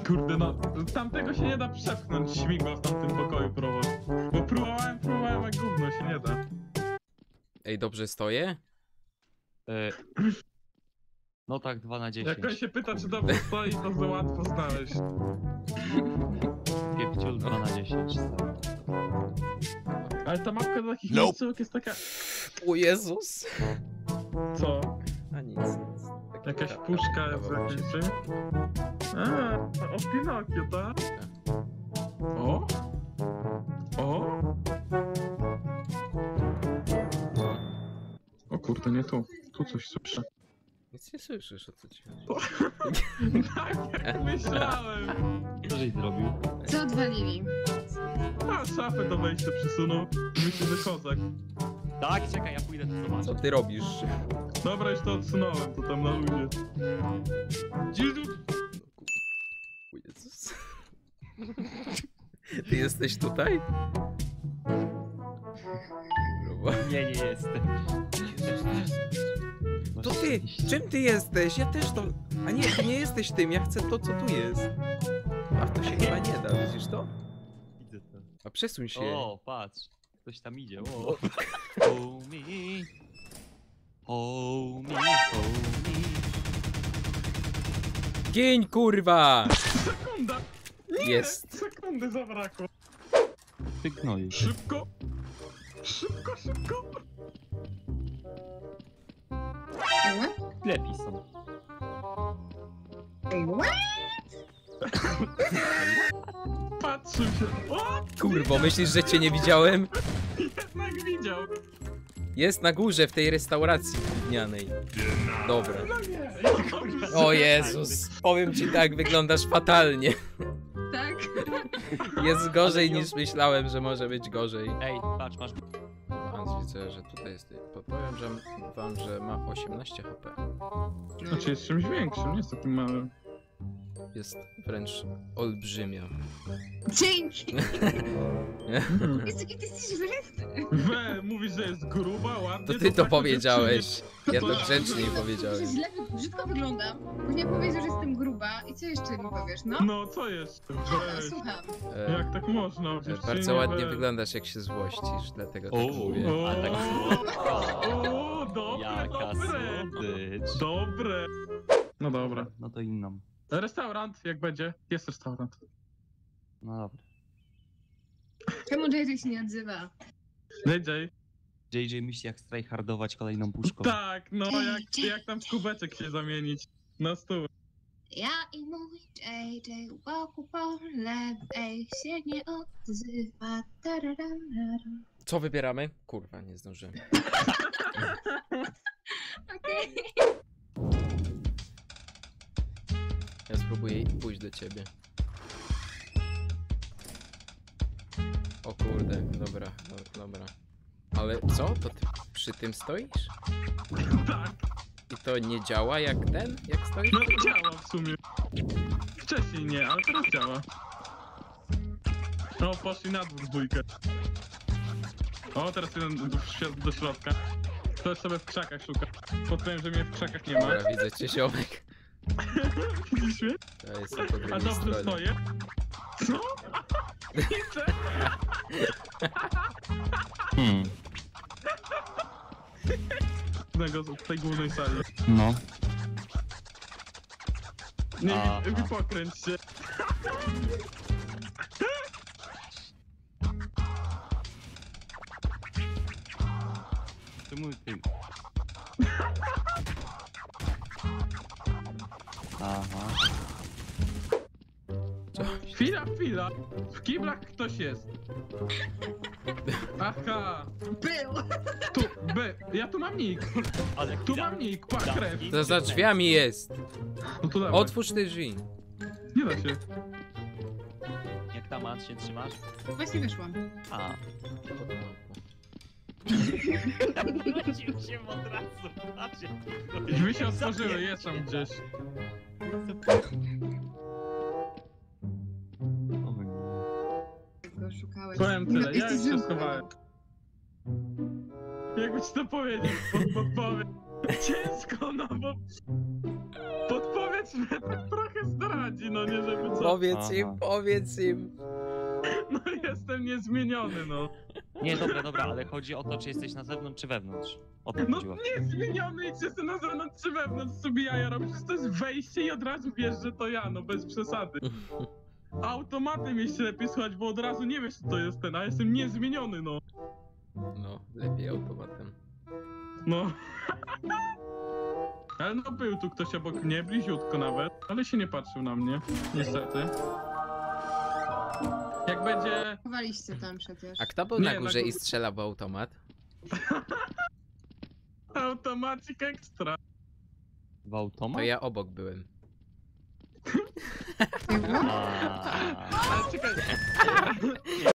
Kurde no, tamtego się nie da przepchnąć, śmigła w tamtym pokoju prowadzi. Bo próbowałem, jak gówno, się nie da. Ej, dobrze stoję? No tak, 2 na 10. Jak on się pyta, czy dobrze stoi, to za łatwo znaleźć. Kiepciul 2 na 10. Ale ta mapka do takich miejscówek jest taka... O Jezus! Co? A nic. Taki Jakaś kawałek puszka z się- jakimś czym? A, o Pinokio, tak? O? O? O kurde, nie tu. Tu coś słyszę. Nic nie słyszysz, o co ci chodzi. Tak jak myślałem. Co żeś zrobił? Co odwalili? A, szafę do wejścia przesunął. Myślę, że kozak. Tak, czekaj, ja pójdę to zobaczyć. Co ty robisz? Dobra, już to odsunąłem, to tam na ludzie. O Jezus. Ty jesteś tutaj? Dobra. Nie jestem. To ty! Czym ty jesteś? Ja też to... A nie, ty nie jesteś tym, ja chcę to, co tu jest. A to się chyba nie da, widzisz to? Widzę to. A przesuń się. O, patrz. Ktoś tam idzie. O. Hold me. Hold me, hold me. Gień, kurwa! Sekunda! Nie! Jest. Sekundy zabrakło. Ty gnoju. Szybko! Szybko, szybko! Lepiej są. Patrzył się. O! Kurwo, myślisz, że cię nie widziałem? Jednak widział. Jest na górze w tej restauracji gównianej. Dobra. No nie. O Jezus, powiem ci tak, wyglądasz fatalnie. Tak? Jest gorzej niż myślałem, że może być gorzej. Ej, patrz, masz. Hans, widzę, że tutaj jest. Powiem wam, że ma 18 HP. Znaczy jest czymś większym, nie jest takim małym. Jest wręcz olbrzymia. Dzięki! Mhm. Jest taki, ty jesteś wredny. Mówisz, że jest gruba, ładnie. To ty to tak powiedziałeś. Ja to To- grzecznie Że powiedziałem. źle, brzydko wyglądam. Później powiesz, że jestem gruba. I co jeszcze mi powiesz, no? No co jest? No, Weź. słucham. Jak tak można? Bardzo ładnie wyglądasz, jak się złościsz, dlatego tak mówię. O, A tak słodko. o, dobre, Jaka dobre. słodycz. Dobre. No dobra. No to inną. Restaurant, jak będzie? Jest restaurant. No dobra. Czemu JJ się nie odzywa? JJ. JJ myśli jak strajhardować kolejną puszką. Tak, no jak tam w kubeczek się zamienić. Na stół. Ja i mój JJ łoku po lewej się nie odzywa. Tararararam. Co wybieramy? Kurwa, nie zdążyłem. Okej. Ja spróbuję pójść do ciebie. O kurde, dobra, dobra. Ale co? To ty przy tym stoisz? Tak, I to nie działa jak ten? Jak stoisz? no działa w sumie. Wcześniej nie, ale teraz działa. No, poszli na dwór dwójkę. O, teraz jeden do środka. Ktoś sobie w krzakach szuka. Podpowiem, że mnie w krzakach nie ma. Dobra, widzę cię, ziomek. Widzisz mnie? Ja jestem po A drugiej dobrze stronie. stoję? Co? Widzę. Jednego w tej głównej sali. No. Nie, Aha. pokręć się. Czemu ty? Aha. Co? Chwila. W kiblach ktoś jest. Aha. Był! Tu, ja tu mam nick. Ale Tu mam nick, pa, krew. To za drzwiami jest. No to dawaj. Otwórz te drzwi. Nie da się. Jak tam Ant się trzymasz? Właśnie wyszłam. A. Wrócił się od razu. Patrzcie. Drzwi się otworzyły, jest tam gdzieś. Go szukałeś. Powiem tyle, ja Jesteś już się zły. schowałem. Jakby ci to powiedzieć, podpowiedź. Ciężko, no bo... Podpowiedź Niech mnie tak trochę zdradzi, no nie żeby co. Powiedz im, Aha. powiedz im. No jestem niezmieniony, no. Nie, dobra, ale chodzi o to, czy jesteś na zewnątrz, czy wewnątrz. O to No chodziło. niezmieniony i czy jestem na zewnątrz czy wewnątrz sobie jaja robisz, to jest wejście i od razu wiesz, że to ja, no bez przesady. Automatem jest lepiej słuchać, bo od razu nie wiesz, co to jest ten, a jestem niezmieniony, no. No, lepiej automatem. No. Ale no był tu ktoś obok mnie, bliziutko nawet, ale się nie patrzył na mnie, niestety. Jak będzie... Chowaliście tam przecież. A kto był Nie, na na górze i górze. strzelał w automat? Automatic extra. W To automat? ja obok byłem. Jak było? A... Ale czekaj,